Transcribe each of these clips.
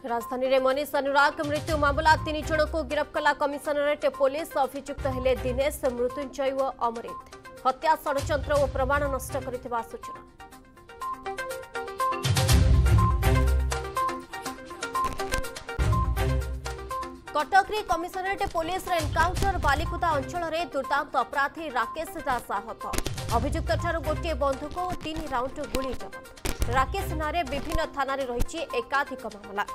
राजधानी में मनीष अनुराग मृत्यु मामला 3 जन को गिरफ्त कला कमिशनरेट पुलिस। अभियुक्त हेले दिनेश मृत्युंजय और अमृत। हत्या षड्यंत्र और प्रमाण नष्ट करथिबा सूचना। कटक रे कमिशनरेट पुलिस एनकाउंटर बालिकुदा अंचल में दुर्दांत अपराधी राकेश दास आहत। अभियुक्त ठारू गोटे बंधुक और 3 राउंड गुली जबत। राकेश नारे विभिन्न थाना रे रही एकाधिक मामला।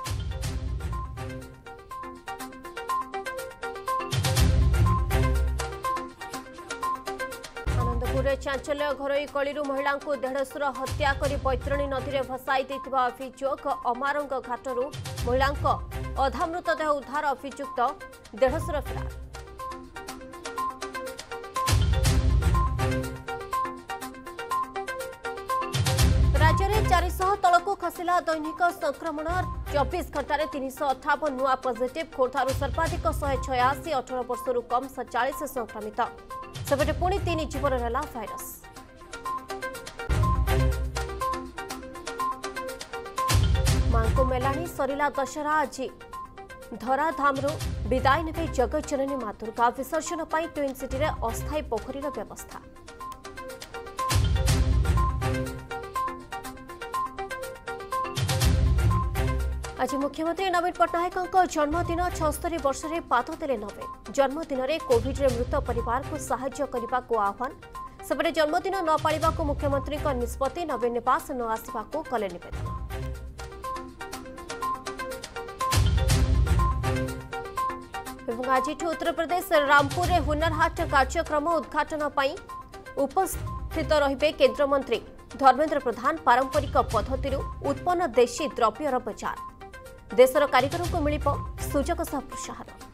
आनंदपुर चांचल्य घरोई कलिरु महिला को देढ़शुर हत्या कर बैतरणी नदी में भसाई देथिबा अभियोग। अमारंग घाटरू महिला अधा मृतदेह उद्धार। अभियुक्त देढ़शुर फरार। राज्य में 400 तलक खसला दैनिक संक्रमण। 24 घंटे 358 नुआ पॉजिटिव। खोर्धारू सर्वाधिक 186। 18 वर्षरू कम 47 संक्रमित। सेपटे पुणी 3 जीवन रहा भाइरस। मां को मेलाणी सरिला दशहरा। आज धराधामरू विदाय ने जगत जननी मां दुर्गा। विसर्जन पर ट्विन सिटी रे अस्थायी पोखरी व्यवस्था। आज मुख्यमंत्री नवीन पट्टनायक जन्मदिन। 76 वर्ष में पाद देले नवीन। जन्मदिन में कोविड रे मृत परिवार को सहायता करने को आह्वान। सेपटे जन्मदिन न पालिबा को मुख्यमंत्री निष्पत्ति। नवीन निवास न आसवा को कले निवेदन। आज उत्तर प्रदेश रामपुर में हुनर हाट कार्यक्रम उद्घाटन पर उपस्थित रहिबे केंद्र मंत्री धर्मेंद्र प्रधान। पारंपरिक पद्धति उत्पन्न देशी द्रव्यर बजार। देशर कारीगरों को मिलिब सुजोग सह प्रोत्साहन।